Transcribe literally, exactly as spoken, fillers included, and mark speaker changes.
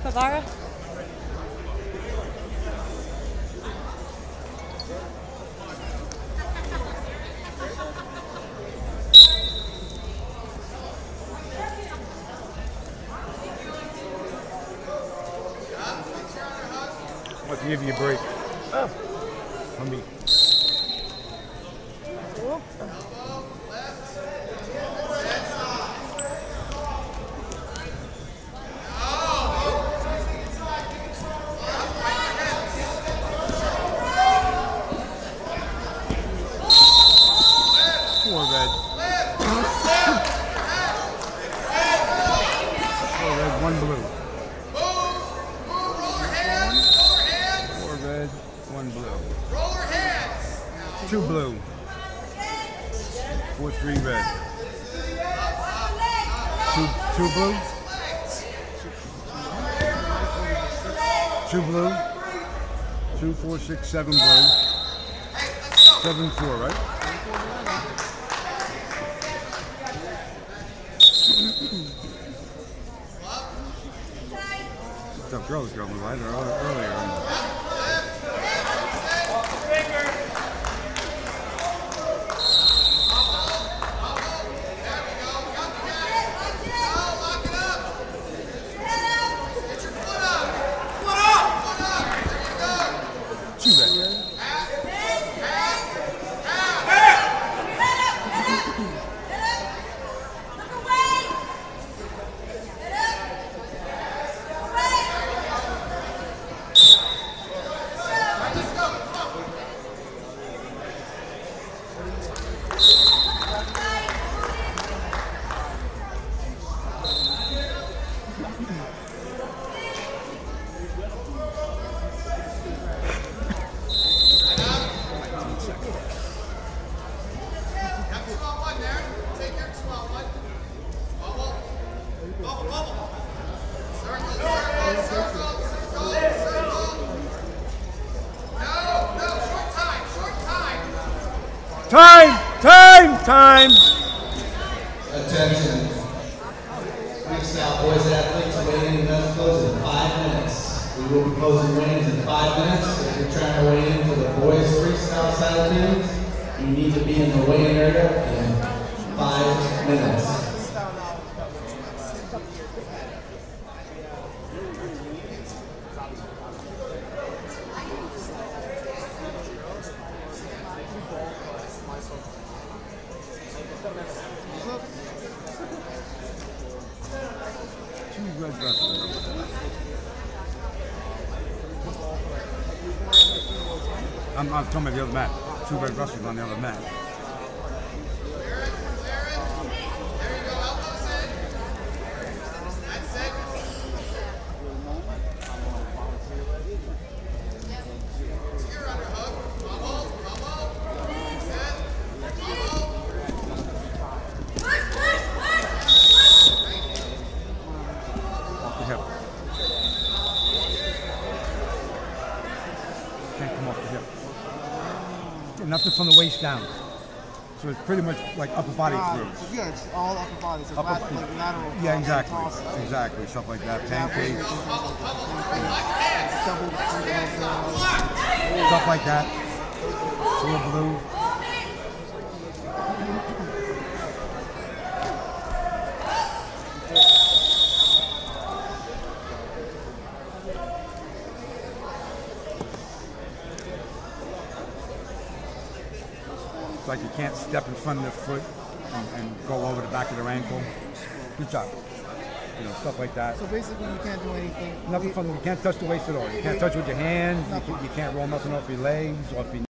Speaker 1: Favara.
Speaker 2: Let's give you a break. Oh. Let me. Four red. Four red, one blue. Four red, one blue. Two blue. Four, three red. Two, two blue. Two blue. Two, four, six, seven blue. Seven, four, right? Tough girls girl right earlier. Two red. Time! Time! Time!
Speaker 3: Attention. Freestyle boys athletes waiting in those close in five minutes. We will be closing weigh-ins in five minutes. If you're trying to weigh in for the boys freestyle side of things, you need to be in the weigh-in area in five minutes.
Speaker 2: Two red wrestlers. I'm, I'm talking about the other mat. Two red wrestlers on the other mat. Can't come off the hip. Nothing from the waist down. So it's pretty much like upper body
Speaker 4: uh,
Speaker 2: through.
Speaker 4: So yeah, it's all upper body. So
Speaker 2: Upper,
Speaker 4: lat like lateral.
Speaker 2: yeah, exactly.
Speaker 4: Toss,
Speaker 2: Exactly. Stuff like that. Pancakes.
Speaker 4: double,
Speaker 2: Stuff like that. Four blue. It's like you can't step in front of their foot and, and go over the back of their ankle. Good job. You know, stuff like that.
Speaker 4: So basically, you can't do anything.
Speaker 2: Nothing from, you can't touch the waist at all. You can't touch with your hands. You, can, you can't roll nothing off your legs, off your